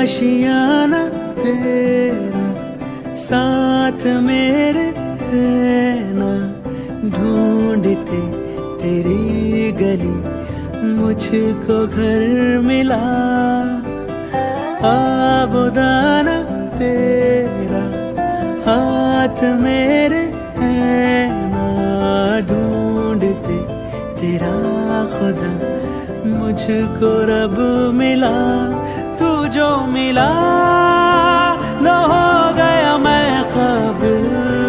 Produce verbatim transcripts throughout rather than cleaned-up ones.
आशियाना तेरा साथ मेरे है ना, ढूंढते तेरी गली मुझको घर मिला। आबोदाना तेरा हाथ मेरे है ना, ढूंढते तेरा खुदा मुझको रब मिला। तू जो मिला लो हो गया मैं काबिल,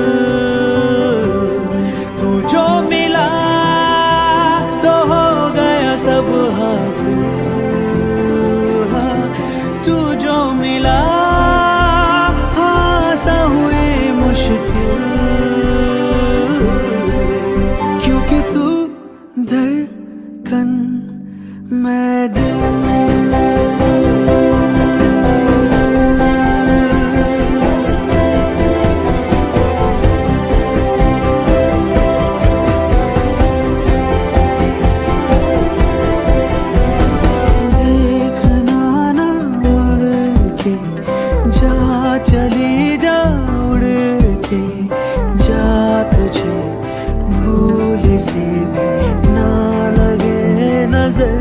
तू जो मिला तो हो गया सब हासिल। हाँ, तू जो मिला हाँ सा हुई मुश्किल, क्योंकि तू धड़कन मैं दिल। चली जा उड़ के जा, तुझे भूल से भी ना लगे नजर।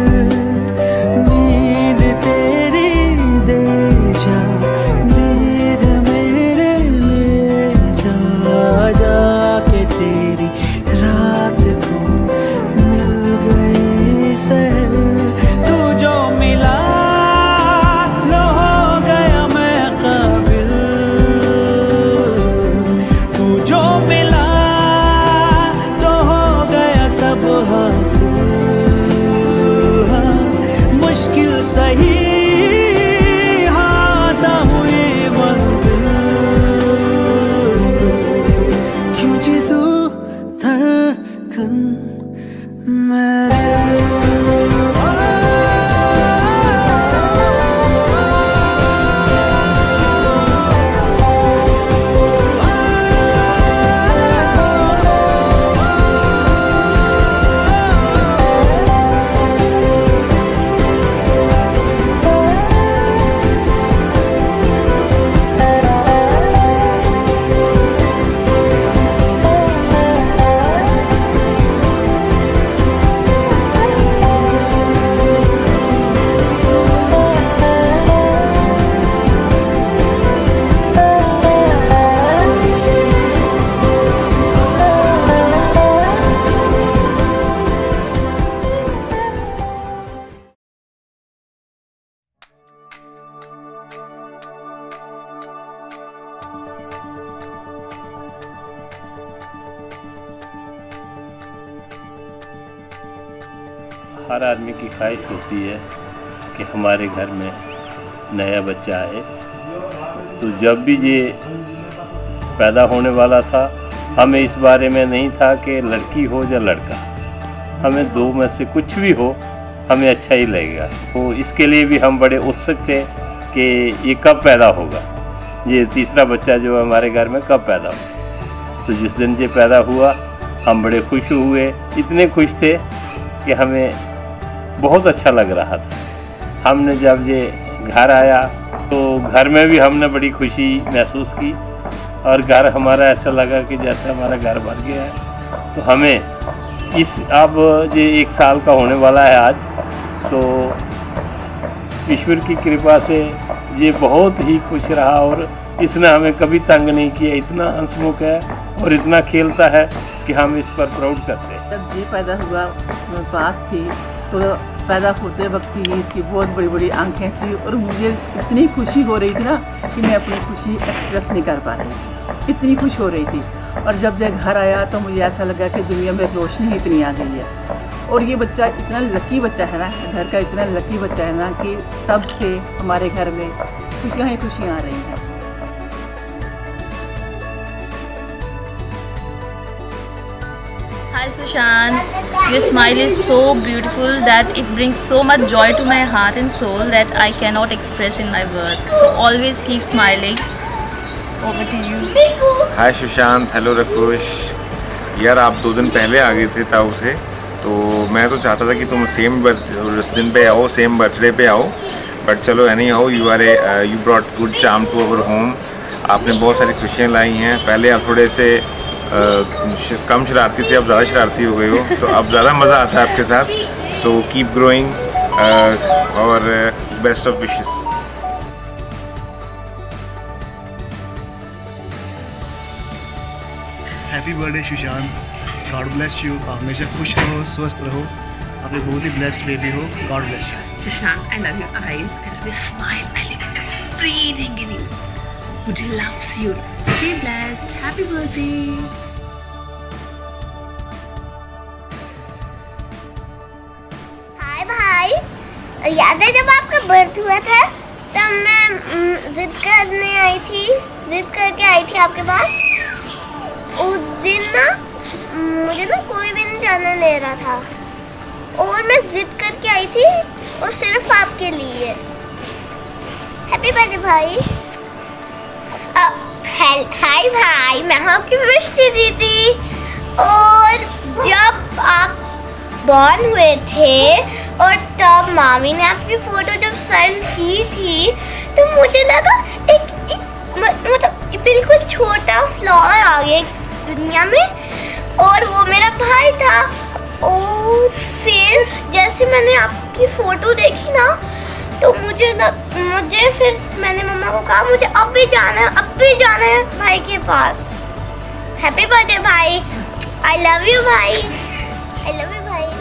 नींद तेरी दे जा, दीद मेरे ले जा, जाके तेरी रात को मिल गई सहर। तू जो मिला मुश्किल सही हाँ सा हुई मंजिल, क्योंकि तू धड़कन मैं। हर आदमी की ख्वाहिश होती है कि हमारे घर में नया बच्चा आए। तो जब भी ये पैदा होने वाला था, हमें इस बारे में नहीं था कि लड़की हो या लड़का, हमें दो में से कुछ भी हो हमें अच्छा ही लगेगा। तो इसके लिए भी हम बड़े उत्सुक थे कि ये कब पैदा होगा, ये तीसरा बच्चा जो हमारे घर में कब पैदा होगा। तो जिस दिन ये पैदा हुआ हम बड़े खुश हुए, इतने खुश थे कि हमें बहुत अच्छा लग रहा था। हमने जब ये घर आया तो घर में भी हमने बड़ी खुशी महसूस की और घर हमारा ऐसा लगा कि जैसे हमारा घर बन गया है। तो हमें इस अब ये एक साल का होने वाला है आज, तो ईश्वर की कृपा से ये बहुत ही खुश रहा और इसने हमें कभी तंग नहीं किया। इतना हंसमुख है और इतना खेलता है कि हम इस पर प्राउड करते हैं। जब ये पैदा हुआ मैं पास थी तो पैदा होते वक्त ही इसकी बहुत बड़ी बड़ी आंखें थी और मुझे इतनी खुशी हो रही थी ना कि मैं अपनी खुशी एक्सप्रेस नहीं कर पा रही, इतनी खुश हो रही थी। और जब ये घर आया तो मुझे ऐसा लगा कि दुनिया में रोशनी इतनी आ गई है। और ये बच्चा इतना लकी बच्चा है ना, घर का इतना लकी बच्चा है ना कि तब से हमारे घर में खुशियाँ ही खुशियाँ आ रही हैं। Hi Sushant, your smile is so beautiful that it brings so much joy to my heart and soul that I cannot express in my words. So always keep smiling. Over to you. Hi Sushant, hello Rakush. यार आप दो दिन पहले आ गए थे ताऊ से, तो मैं तो चाहता था कि तुम सेम उस दिन पे आओ, सेम बर्थडे पे आओ, बट चलो anyhow you are a you brought good charm to our home. आपने बहुत सारी खुशियाँ लाई हैं। पहले आप थोड़े से uh, कम शरारती थे, अब ज़्यादा शरारती हो गए हो, तो अब ज़्यादा मज़ा आता है आपके साथ। सो कीप ग्रोइंग और best of wishes. Happy birthday Sushant, God bless you. हमेशा खुश रहो, स्वस्थ रहो, आप एक बहुत ही ब्लेस्ड बेबी हो। God bless you. Sushant, I love your eyes, I love your smile, I love everything in you. Pooja loves you. Stay blessed. Happy birthday. Hi भाई, याद है जब आपका बर्थ हुआ था तब मैं जिद करने आई थी, जिद करके आई थी आपके पास। उस दिन ना मुझे ना कोई भी नहीं जाने दे रहा था और मैं जिद करके आई थी और सिर्फ आपके लिए। हैप्पी बर्थडे भाई। हाय भाई, मैं हूँ आपकी मिष्टी दीदी। और जब आप बॉर्न हुए थे और तब मामी ने आपकी फोटो जब सेंड की थी तो मुझे लगा एक, एक मतलब बिल्कुल छोटा फ्लावर आ गया दुनिया में और वो मेरा भाई था। और फिर जैसे मैंने आपकी फोटो देखी ना तो मुझे लग, मुझे फिर मैंने मम्मा को कहा मुझे अब भी जाना है, अब भी जाना है भाई के पास। हैप्पी बर्थडे भाई, आई लव यू भाई, आई लव यू भाई।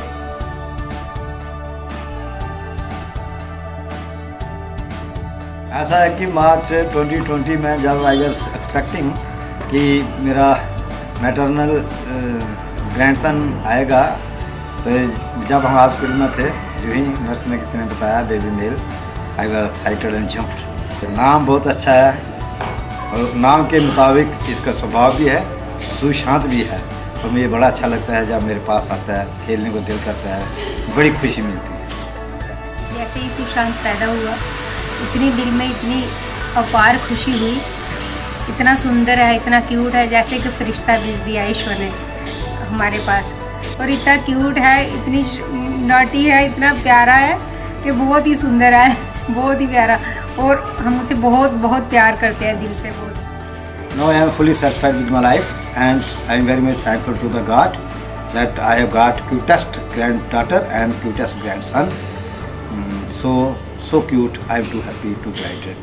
ऐसा है कि मार्च ट्वेंटी ट्वेंटी में जब आई वाज एक्सपेक्टिंग कि मेरा मैटरनल ग्रैंडसन आएगा, तो जब हम हॉस्पिटल में थे जो ही नर्स ने किसी ने बताया baby male, I was excited and jumped. तो नाम बहुत अच्छा है और नाम के मुताबिक इसका स्वभाव भी है, सुशांत भी है। और मुझे बड़ा अच्छा लगता है जब मेरे पास आता है, खेलने को दिल करता है, बड़ी खुशी मिलती है। जैसे ही सुशांत पैदा हुआ इतनी दिल में इतनी अपार खुशी हुई। इतना सुंदर है, इतना क्यूट है, जैसे कि फरिश्ता भेज दिया ईश्वर ने हमारे पास। और इतना क्यूट है, इतनी नॉटी है, इतना प्यारा है कि बहुत ही सुंदर है, बहुत ही प्यारा। और हम उसे बहुत बहुत प्यार करते हैं दिल से बहुत। Now I am fully satisfied with my life and I am very much thankful to the God that I have got cutest granddaughter and cutest grandson. Mm, so so cute. I am too happy to write it.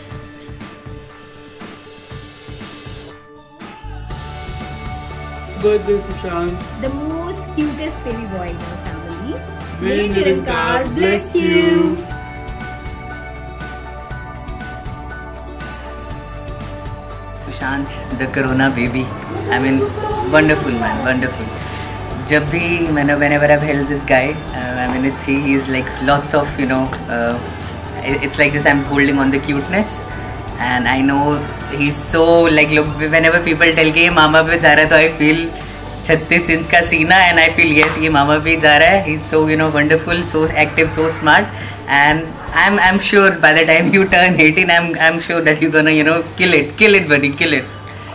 Birthday Sushant. The most cutest baby boy in our family. May Nirankar bless you. Sushant, the Corona baby. I mean, wonderful man, wonderful. जब भी मैंने whenever I've held this guy, uh, I mean, it's, he is like lots of, you know, uh, it's like just I'm holding on the cuteness, and I know he's so like, look, whenever people tell कि ये मामा पे जा रहा है तो I feel छत्तीस inch का सीना, and I feel yes ये मामा पे जा रहा है. He's so, you know, wonderful, so active, so smart, and I'm I'm sure by the time you turn eighteen, I'm I'm sure that you're gonna, you know, kill it, kill it, buddy, kill it.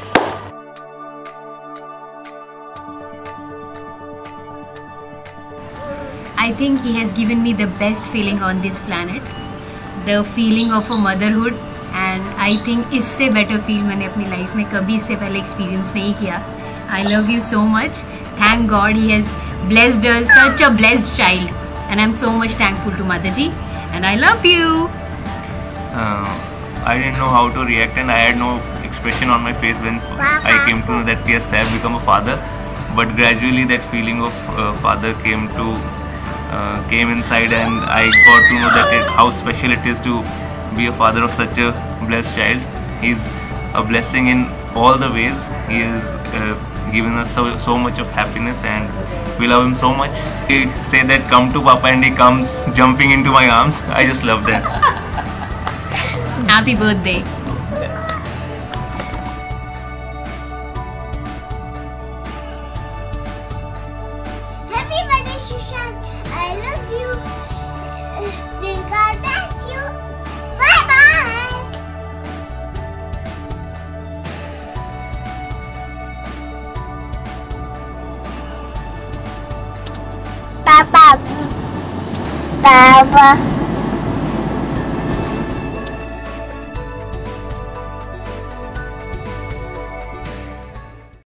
I think he has given me the best feeling on this planet, the feeling of a motherhood, and I think इससे better feel मैंने अपनी life में कभी इससे पहले experience नहीं किया. I love you so much. Thank God he has blessed us, such a blessed child, and I'm so much thankful to Mataji, and I love you. Uh, I didn't know how to react, and I had no expression on my face when I came to know that yes, I have become a father. But gradually that feeling of uh, father came to uh, came inside, and I got to know that it, how special it is to be a father of such a blessed child. He's a blessing in all the ways. He has uh, given us so, so much of happiness, and we love him so much. He say that come to Papa, and he comes jumping into my arms. I just love that. Happy birthday. Happy birthday, Sushant. I love you. May God bless you. Bye bye. Papa. Papa.